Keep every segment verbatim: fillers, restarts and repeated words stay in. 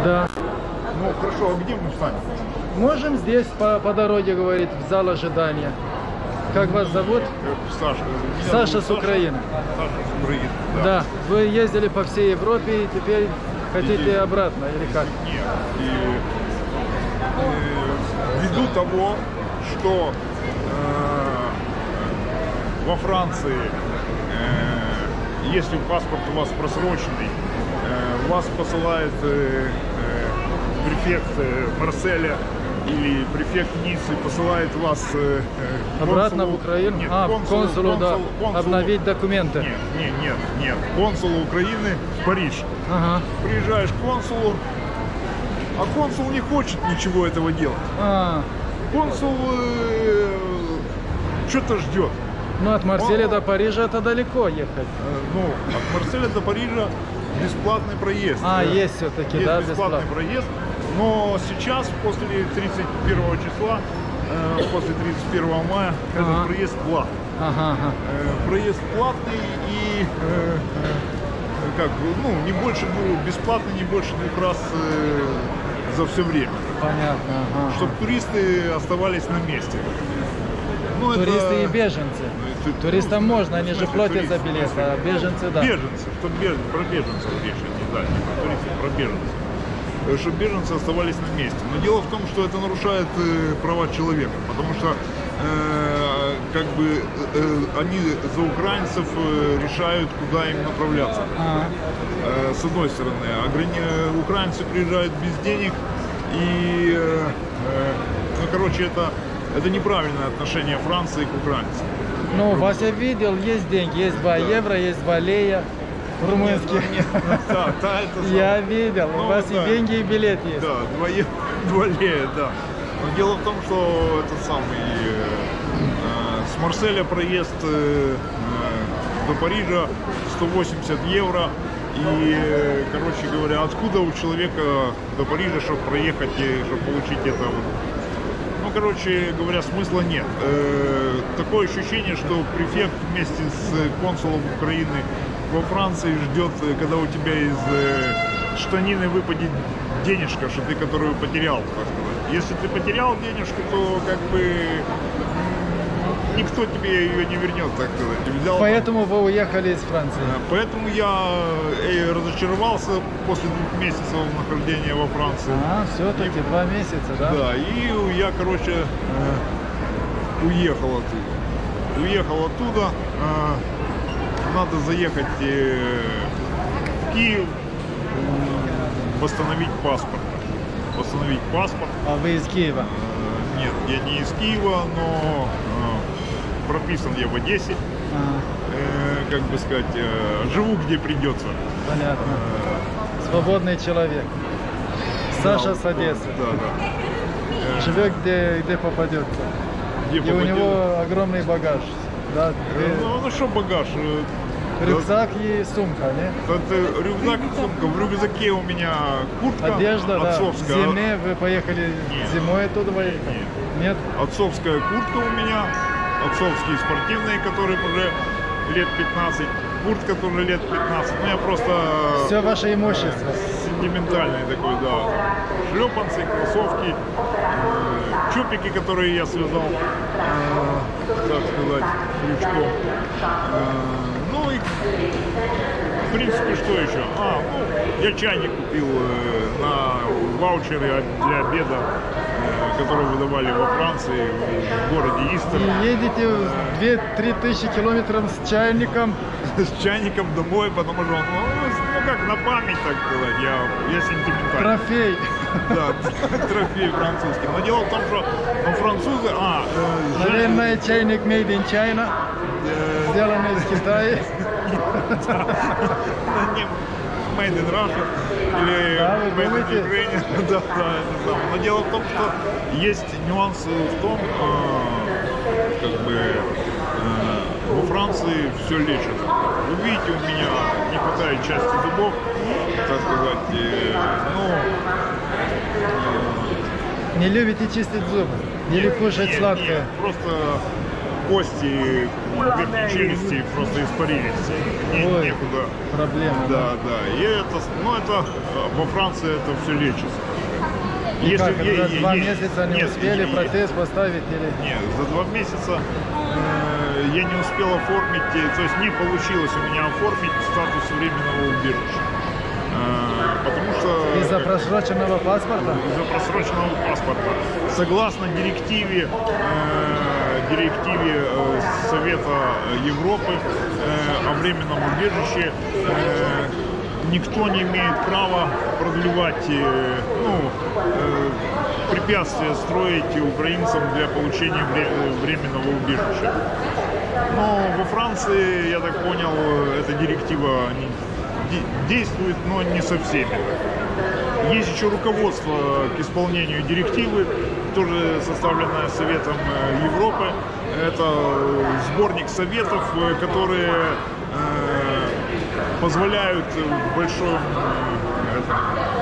Да. Ну хорошо, а где мы встанем? Можем здесь по, по дороге, говорит, в зал ожидания. Как вас зовут? Саша. Саша с Украины. Саша с Украины, да. Да. Вы ездили по всей Европе и теперь хотите и... обратно, или как? Нет. И, и, ввиду того, что э, во Франции, э, если паспорт у вас просроченный, э, вас посылает э, э, префект э, Марселя или префект Ниццы, посылает вас э, обратно консулу, в Украину? Нет, а, консулу, консулу, консулу, да, консулу, обновить документы. Нет, нет, нет, нет. Консулу Украины в Париж. Ага. Приезжаешь к консулу, а консул не хочет ничего этого делать. А. Консул э, что-то ждет. Ну, от Марселя Он, до Парижа это далеко ехать. Э, ну, от Марселя до Парижа бесплатный проезд. А, есть все-таки, есть да, бесплатный бесплатный проезд. Но сейчас, после тридцать первого числа, э, после тридцать первого мая, ага. этот проезд платный. Ага, ага. Э, проезд платный и э, э, как, ну, не больше двух, бесплатно, не больше двух раз э, за все время. Понятно. Ага, чтобы ага. туристы оставались на месте. Ну, туристы это... и беженцы. Ну, Туристам ну, можно, они же платят турист, за билет, а беженцы, да. Беженцы, чтобы беж... про беженцев речь не дали, не про туристов, про беженцев. Чтобы беженцы оставались на месте. Но дело в том, что это нарушает э, права человека, потому что э, как бы э, они за украинцев э, решают, куда им направляться. А -а. э, с одной стороны, ограни... украинцы приезжают без денег, и, э, э, ну, короче, это, это неправильное отношение Франции к украинцам. Ну, Вася видел, есть деньги, есть два да. евро, есть два лея. Румынских. Нет, нет, да, да, это я видел, ну, у вас да. и деньги, и билет есть. Да, два, два лея, да. Но дело в том, что это самый э, с Марселя проезд э, до Парижа сто восемьдесят евро. И, э, короче говоря, откуда у человека до Парижа, чтобы проехать и чтобы получить это? Ну, короче говоря, смысла нет. Э, такое ощущение, что префект вместе с консулом Украины во Франции ждет, когда у тебя из э, штанины выпадет денежка, что ты которую потерял, так сказать. Если ты потерял денежку, то как бы никто тебе ее не вернет, так сказать. Взял, поэтому вы уехали из Франции. Поэтому я э, разочаровался после двух месяцев нахождения во Франции. А, все-таки и, два месяца, да? Да, и я, короче, э, уехал оттуда. Уехал оттуда. Э, Надо заехать в Киев, восстановить паспорт. Восстановить паспорт. А вы из Киева? Нет, я не из Киева, но прописан я в Одессе. А. Как бы сказать, живу где придется. Понятно. Свободный человек. Саша да, с Одессы. Да, да. Живет где, где попадется. Где И попадет. У него огромный багаж. Да, ну, ну что багаж? Рюкзак да, и сумка, не? Это рюкзак и сумка. В рюкзаке у меня куртка. Одежда, отцовская. Да. В зиме вы поехали нет, зимой оттуда? Нет, нет. Нет? Отцовская куртка у меня. Отцовские спортивные, которые уже лет пятнадцать. Куртка тоже лет пятнадцать. Ну я просто... Все ваше имущество. Сентиментальный такой, да. Шлепанцы, кроссовки, э, чупики, которые я связал, э, так сказать, крючком. Э, ну и, в принципе, что еще? А, ну, я чайник купил э, на ваучере для обеда, э, который выдавали во Франции, в городе Истер. И едете две-три тысячи километров с чайником? С чайником домой, потому что он, ну, ну как на память, так сказать, я, я сентиментальный. Трофей. Да, трофей французский. Но дело в том, что ну, французы... А, э, наверное, чайник made in China, э, сделанный из Китая. Made in Russia или да, Made in Ukraine. Да, да, но дело в том, что есть нюансы в том, как бы во Франции все лечат. Вы видите, у меня не хватает части зубов, так сказать, ну... Не любите чистить зубы? Или кушать нет, сладкое? Нет, просто кости верхней челюсти просто испарились. Не, Ой, некуда. Проблема. Да, да. И это, ну это во Франции это все лечится. И Если как, е- за е- два есть- месяца не нет, успели е- протез поставить или... Нет, за два месяца э, я не успел оформить, э, то есть не получилось у меня оформить статус временного убежища. Э, потому что... Из-за просроченного паспорта? Из-за просроченного паспорта. Согласно директиве, э, директиве э, Совета Европы э, о временном убежище, э, никто не имеет права продлевать, э, ну, э, препятствия строить украинцам для получения временного убежища. Но во Франции, я так понял, эта директива действует, но не со всеми. Есть еще руководство к исполнению директивы, тоже составленное Советом Европы. Это сборник советов, которые позволяют в большом, это,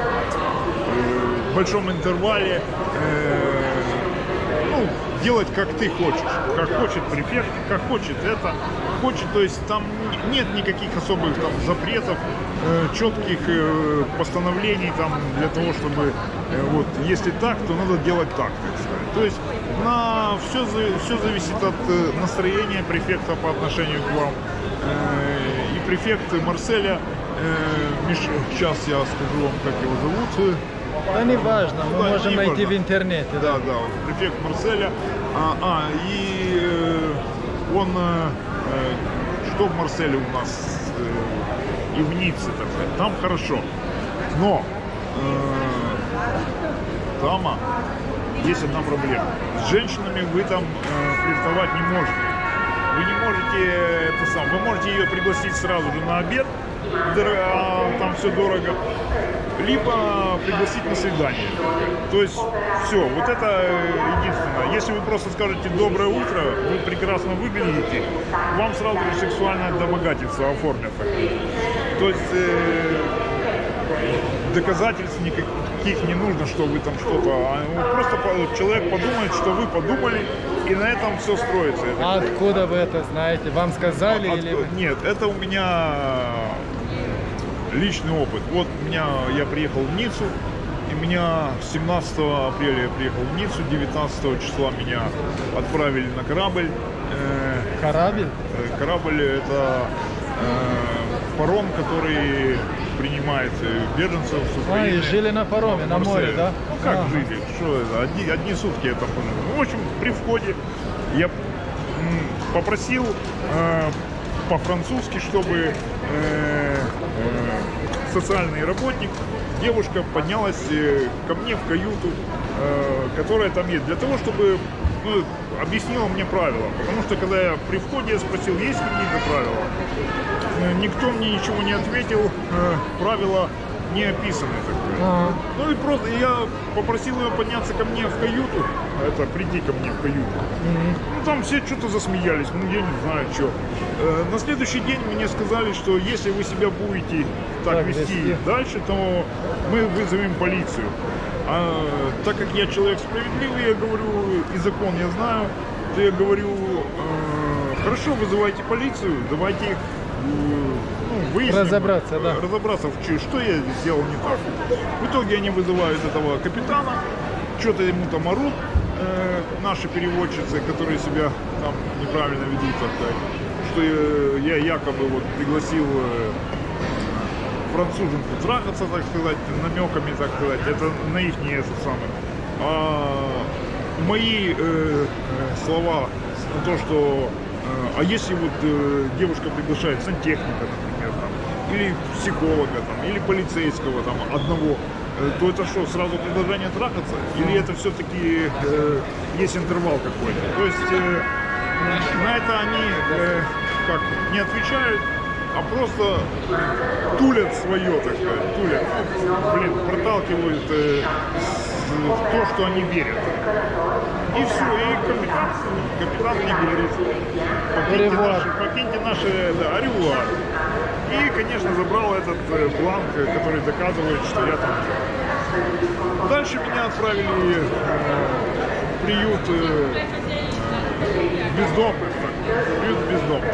в большом интервале э, ну, делать как ты хочешь, как хочет префект, как хочет это, хочет, то есть там нет никаких особых там запретов, э, четких э, постановлений там для того, чтобы э, вот если так, то надо делать так, так сказать. То есть на все, все зависит от э, настроения префекта по отношению к вам. Э, и префект Марселя, э, Миш, сейчас я скажу вам, как его зовут. Да не важно, мы да, можем не найти важно. в интернете. Да, да, да, префект Марселя. А, а и э, он, э, что в Марселе у нас э, и в Ницце, так сказать, там хорошо. Но э, там есть одна проблема. С женщинами вы там э, флиртовать не можете. Вы не можете это сам. Вы можете ее пригласить сразу же на обед, а там все дорого, либо пригласить на свидание. То есть все, вот это единственное. Если вы просто скажете «доброе утро», вы прекрасно выглядите, вам сразу же сексуальное домогательство оформят. То есть э, доказательств никаких не нужно, что вы там что-то. Просто человек подумает, что вы подумали, и на этом все строится. А откуда вы это знаете? Вам сказали? От, или... Нет, это у меня личный опыт. Вот у меня, я приехал в Ниццу, и меня семнадцатого апреля я приехал в Ниццу, девятнадцатого числа меня отправили на корабль. Корабль? Корабль — это э, паром, который принимает беженцев с Украины. А, и жили на пароме, на море, да? Ну, как А. жили? Что это? Одни, одни сутки я там пожил. Ну, в общем, при входе я м, попросил э, по-французски, чтобы э, э, социальный работник, девушка поднялась э, ко мне в каюту, э, которая там есть, для того, чтобы ну, объяснила мне правила. Потому что когда я при входе я спросил, есть какие-то правила, э, никто мне ничего не ответил, э, правила не описаны. Так сказать. Ага. Ну и просто я попросил ее подняться ко мне в каюту, это прийти ко мне в каюту. Мгм. Ну там все что-то засмеялись, ну я не знаю что. Э, на следующий день мне сказали, что если вы себя будете так, Так вести вести. дальше, то мы вызовем полицию. А так как я человек справедливый, я говорю, и закон я знаю, то я говорю, э, хорошо, вызывайте полицию, давайте их ну, выясним, Разобраться, да. разобраться, в чё- что я сделал не так. В итоге они вызывают этого капитана, что-то ему там орут, э, наши переводчицы, которые себя там неправильно ведут, так сказать, что э, я якобы вот пригласил э, француженку трахаться, так сказать, намеками, так сказать, это на их не это самое. А мои э, э, слова на то, что э, а если вот э, девушка приглашает сантехника, например, там, или психолога, там, или полицейского там, одного, э, то это что, сразу предложение трахаться? Или это все-таки э, есть интервал какой-то? То есть э, на это они э, как не отвечают, а просто тулят свое, так сказать, тулят, блин, проталкивают э, с- то, что они верят. И все, и капитан, капитан мне говорит, покиньте Ревуар. наши, покиньте наши, да, аревуар. И, конечно, забрал этот э, бланк, э, который доказывает, что я там. Дальше меня отправили э, в приют э, бездомных. приют бездомных.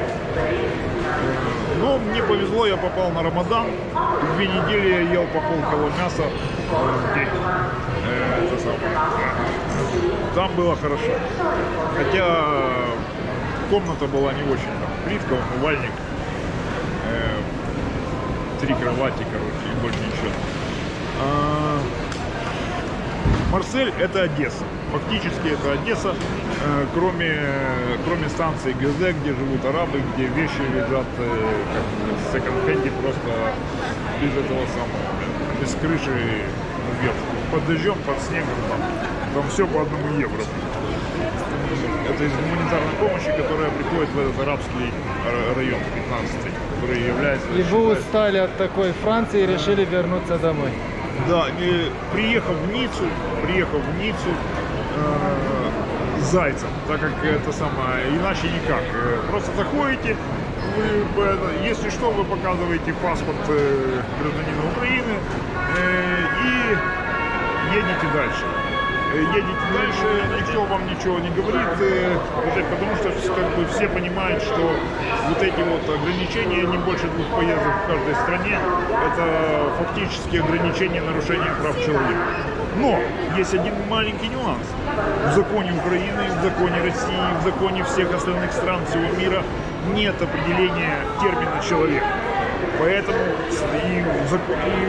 Но мне повезло, я попал на Рамадан. Две недели я ел по полкило мяса в день. Это самое. Там было хорошо. Хотя комната была не очень. Там плитка, умывальник, э, три кровати, короче, и больше ничего. А, Марсель — это Одесса. Фактически это Одесса, э, кроме, кроме станции ГЗ, где живут арабы, где вещи лежат э, как в секонд-хенде, просто без этого самого, без крыши вверх. Под дождем, под снегом, там, там все по одному евро. Это из гуманитарной помощи, которая приходит в этот арабский район пятнадцатый, который является... И вы устали от такой Франции и решили вернуться домой? Да, и приехав в Ниццу, приехав в Ниццу э, с зайцем, так как это самое, иначе никак. Просто заходите, вы, если что, вы показываете паспорт э, гражданина Украины э, и едете дальше. Едете дальше, никто вам ничего не говорит, потому что как бы все понимают, что вот эти вот ограничения, не больше двух поездок в каждой стране, это фактически ограничение нарушения прав человека. Но есть один маленький нюанс. В законе Украины, в законе России, в законе всех остальных стран всего мира нет определения термина «человек». Поэтому и в, закон, и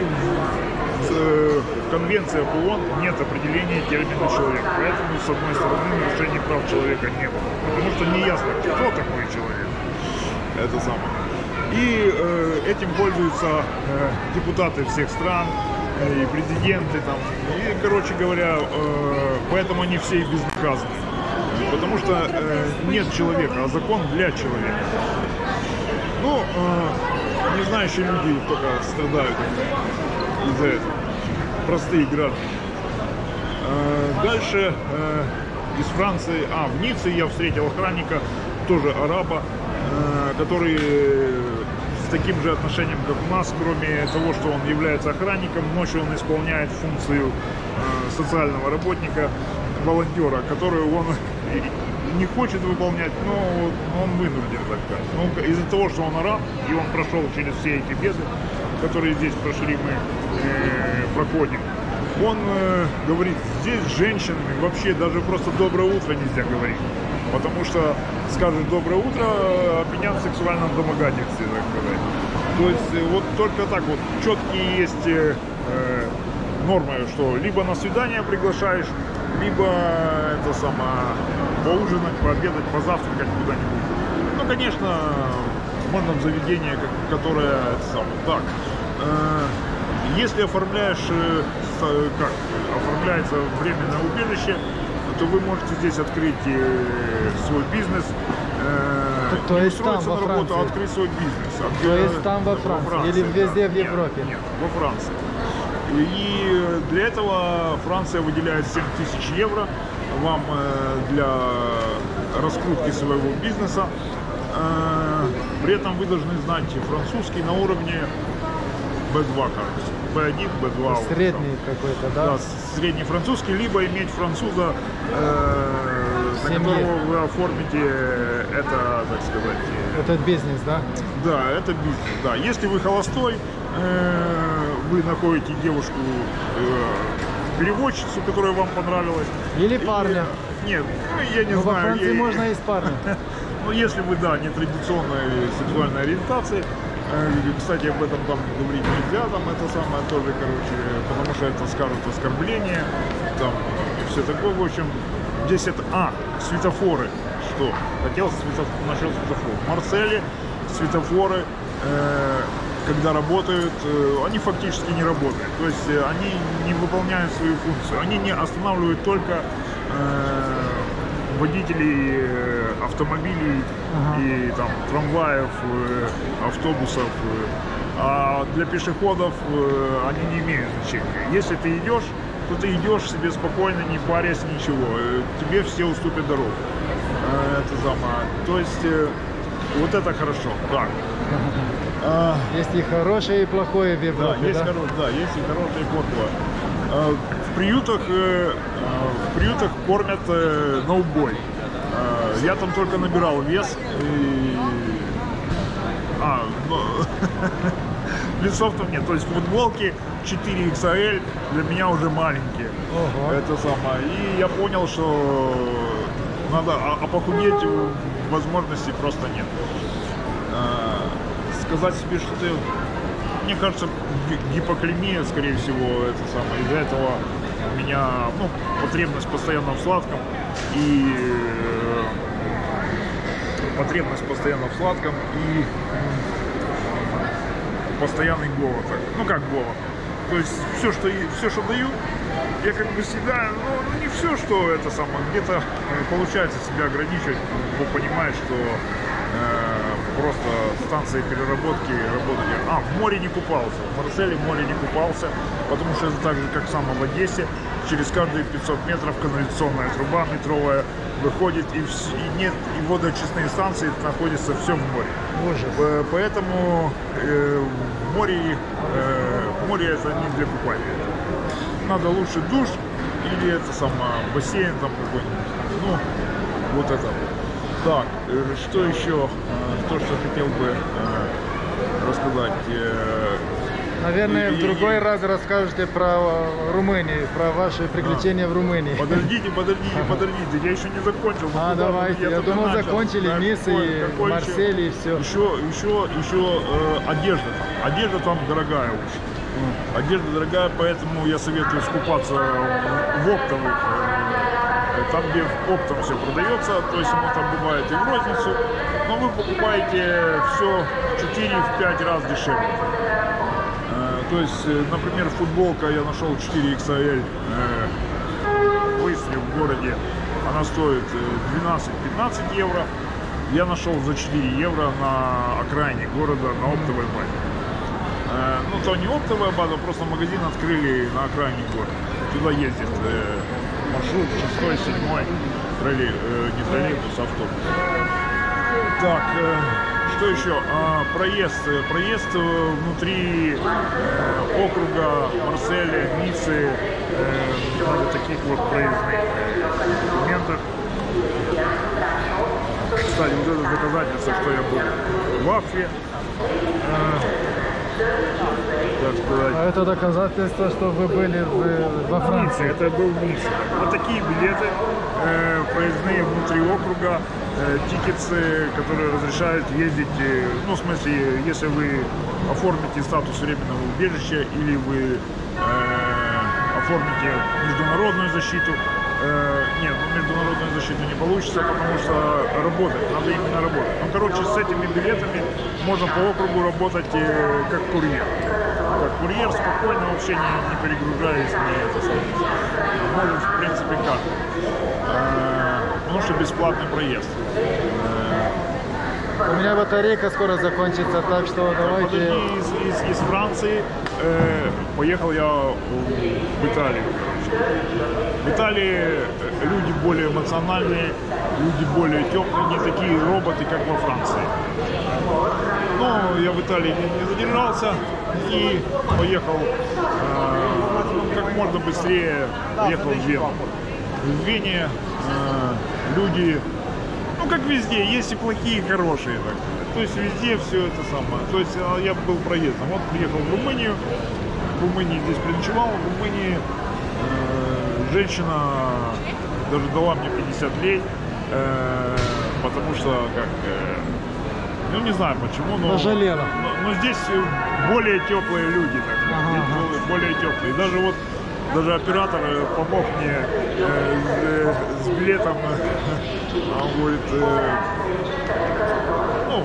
в конвенции ООН нет определения термина «человек». Поэтому, с одной стороны, нарушений прав человека не было. Потому что не ясно, кто такой человек. Это самое. И э, этим пользуются э, депутаты всех стран, э, и президенты там. И, короче говоря, э, поэтому они все и безнаказаны. Потому что э, нет человека, а закон для человека. Ну, э, не знающие люди только страдают из-за этого. Простые граждане. Э, дальше э, из Франции, а, в Ницце я встретил охранника, тоже араба, э, который с таким же отношением, как у нас, кроме того, что он является охранником, ночью он исполняет функцию э, социального работника, волонтера, которую он не хочет выполнять, но он вынужден, так сказать. Ну, из-за того, что он араб, и он прошел через все эти беды, которые здесь прошли, мы э, проходим, он э, говорит, здесь с женщинами вообще даже просто «доброе утро» нельзя говорить. Потому что скажешь «доброе утро», обвинят в сексуальном домогательстве, так сказать. То есть э, вот только так вот четкие есть э, э, нормы, что либо на свидание приглашаешь, либо это самое, поужинать, пообедать, позавтракать куда-нибудь. Ну, конечно, в модном заведении, которое это самое. Так, э, если оформляешь, э, как оформляется временное убежище, то вы можете здесь открыть э, свой бизнес, э, то, то есть устроиться там, на во работу, а Франции. открыть свой бизнес. Открыть, То есть там во Франции, во Франции или везде да. в Европе? Нет, нет, во Франции. И для этого Франция выделяет семь тысяч евро вам для раскрутки своего бизнеса. При этом вы должны знать французский на уровне бэ два, кажется. бэ один, бэ два. Средний какой-то, да? Да, средний французский, либо иметь француза, э, на которого вы оформите это, так сказать... Этот бизнес, да? Да, это бизнес, да. Если вы холостой, э, вы находите девушку, э, переводчицу, которая вам понравилась. Или парня. Или, нет, ну, я не Но знаю. Во Франции я, можно и с парнем. Ну, если вы, да, нетрадиционной сексуальной ориентации, э, кстати, об этом там говорить нельзя, там это самое тоже, короче, потому что это скажут оскорбление, там, и все такое, в общем, здесь это, а, светофоры, что, хотел светофор, насчет светофоров, в Марселе светофоры, э, когда работают, э, они фактически не работают, то есть э, они не выполняют свою функцию, они не останавливают только э, водителей э, автомобилей ага. и там трамваев, э, автобусов, э, а для пешеходов э, они не имеют значения. Если ты идешь, то ты идешь себе спокойно, не парясь, ничего, э, тебе все уступят дорогу. Э, это самое. То есть э, вот это хорошо. Так. А, есть и хорошее, и плохое в Европе, да? Есть, да? Хоро... да, есть и хорошее, и плохое. А, в приютах, э, в приютах кормят э, на убой. Я там только набирал вес. И... А, ну... Весов там нет. То есть футболки четыре икс эль для меня уже маленькие. Ого. Это самое. И я понял, что надо, а, а похудеть возможностей просто нет. А, сказать себе, что ты... Мне кажется, гипоклемия, скорее всего, это самое. Из-за этого у меня, ну, потребность постоянно в сладком и э, потребность постоянно в сладком и э, постоянный голод. Ну как голод? То есть все, что все, что дают, я как бы себя, ну, ну не все, что это самое, где-то получается себя ограничивать, Бог понимает, что э, просто станции переработки работали. А, в море не купался, в Марселе в море не купался, потому что это так же, как само в Одессе, через каждые пятьсот метров канализационная труба метровая выходит, и, и нет, и водоочистные станции находятся все в море. Ужас. Поэтому э, в море, э, море это не для купания. Надо лучше душ или это самое, бассейн там какой-нибудь. Ну, вот это вот. Так, э, что еще? Э, то, что хотел бы э, рассказать. Э, Наверное, и, в другой и... раз расскажете про Румынию, про ваши приключения а, в Румынии. Подождите, подождите, подождите, я еще не закончил. А, ну, давайте, я, я думал, начал. Закончили так, Ниц и Марсель и все. Еще, еще, еще э, одежда там. Одежда там дорогая очень. Mm. Одежда дорогая, поэтому я советую скупаться в, в оптовых. Э, там, где оптом все продается, то есть оно там бывает и в розницу, но вы покупаете все в четыре-пять раз дешевле. То есть, например, футболка я нашел четыре икс эль э, в Истре в городе, она стоит двенадцать-пятнадцать евро. Я нашел за четыре евро на окраине города на оптовой базе. Э, ну, то не оптовая база, просто магазин открыли на окраине города. Туда ездит э, маршрут шестой, седьмой, троллей, э, не троллейбус, а автобус. Так, э, что еще? А, проезд. Проезд внутри э, округа Марселя, Ниццы, э, таких вот проездных документах. Кстати, вот это доказательство, что я был в Африке. А это доказательство, что вы были в, во Франции? Это был Ницца. Вот такие билеты э, проездные внутри округа, э, тикетсы, которые разрешают ездить, э, ну, в смысле, если вы оформите статус временного убежища или вы э, оформите международную защиту. Э, нет, международную защиту не получится, потому что работать, надо именно работать. Ну, короче, с этими билетами можно по округу работать э, как курьер. Как курьер, спокойно, вообще не, не перегружаясь, не это самое. Может, в принципе, как. Э, потому что бесплатный проезд. У меня батарейка скоро закончится, так что давайте... Подожди, из, из, из Франции э, поехал я в Италию. В Италии люди более эмоциональные, люди более теплые, не такие роботы, как во Франции. Но я в Италии не, не задержался и поехал э, как можно быстрее, поехал в Вену. В Вене э, люди, ну как везде, есть и плохие, и хорошие. Так. То есть везде все это самое. То есть я был проездом. Вот приехал в Румынию, в Румынии здесь переночевал, в Румынии э, женщина даже дала мне пятьдесят лей, э, потому что как... Э, ну не знаю почему, но, но, но здесь более теплые люди, так, ага, здесь ага. более теплые. Даже вот даже оператор помог мне э, с, с билетом, он говорит, э, ну,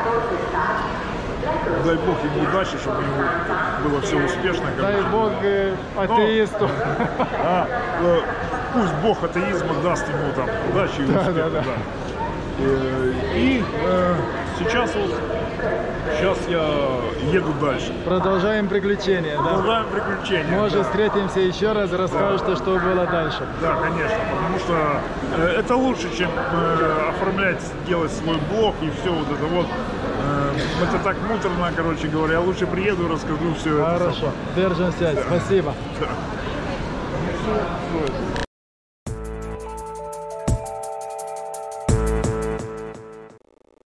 дай бог ему удачи, чтобы у него было все успешно. Дай бог э, атеисту. Но, а, э, пусть бог атеизма даст ему там удачи и да, успеха. да, да. Да. И, и э, сейчас вот, сейчас я еду дальше. Продолжаем приключения, Продолжаем да? приключения. Может, да. встретимся еще раз и расскажете, да. что было дальше. Да, конечно, потому что э, это лучше, чем э, оформлять, делать свой блог и все вот это вот. Э, это так муторно, короче говоря. Я лучше приеду и расскажу все это. Хорошо, держим связь. Да. Спасибо. Да.